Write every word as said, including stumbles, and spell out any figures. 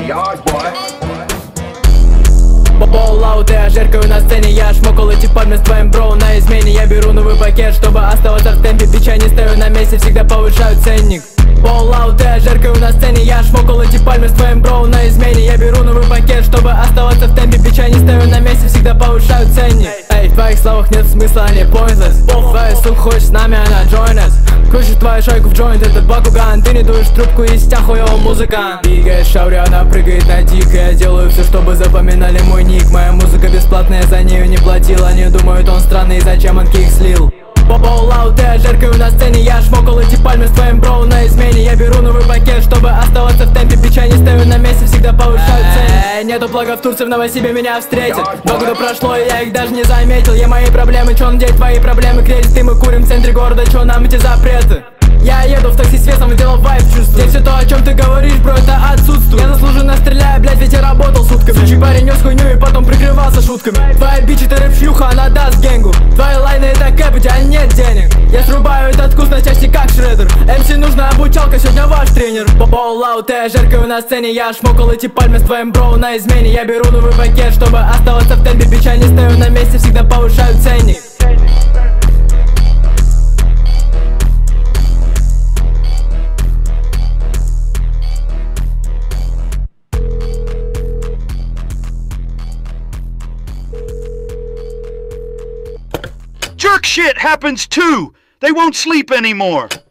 Боллаут, я жеркаю на сцене, я шмокал эти пальмы с твоим броу на измене. Я беру новый пакет, чтобы оставаться в темпе, бича не стою на месте, всегда повышаю ценник. Боллаут, я жеркаю на сцене, я шмокал эти пальмы с твоим броу на измене. Я беру новый пакет, чтобы оставаться в темпе, бича не стою на месте, всегда повышаю ценник. Эй, в твоих словах нет смысла, они pointless. Твоя сука хочет с нами, она join us. Крутишь твою шайку в джойнт, этот Бакуган. Ты не дуешь трубку, из тебя хуёвый музыкант. Двигает шаури, она прыгает на дик. Я делаю все, чтобы запоминали мой ник. Моя музыка бесплатная, за нее не платил. Они думают, он странный, зачем он кик слил. Боллаут, я жеркаю на сцене, я шмокал эти пальмы с твоим броу на измене. Я беру новый пакет, чтобы оставаться в темпе, бича не стою на месте, всегда повышаю цены. Нету блага в Турции, в Новосибе меня встретят. Два года прошло, и я их даже не заметил. Я мои проблемы, чё надеть твои проблемы, кредиты, мы курим в центре города, чё нам эти запреты? Я еду в такси с весом и делал вайб чувствую. Здесь все то, о чем ты говоришь, бро, это отсутствует. Я заслуженно стреляю, блядь, ведь я работал сутками. Сучий парень нес хуйню и потом прикрывался шутками. Твоя бич это рэп-шлюха, она даст генгу. Твои лайны это кэп, у тебя нет денег. Я срубаю этот вкус на части как шредер. эм си нужна обучалка, сегодня ваш тренер. Боллаут, я жеркаю на сцене, я шмокал эти пальмы с твоим броу на измене. Я беру новый пакет, чтобы оставаться в темпе, бича не стою на месте, всегда повышаю ценник. Jerk shit happens too! They won't sleep anymore!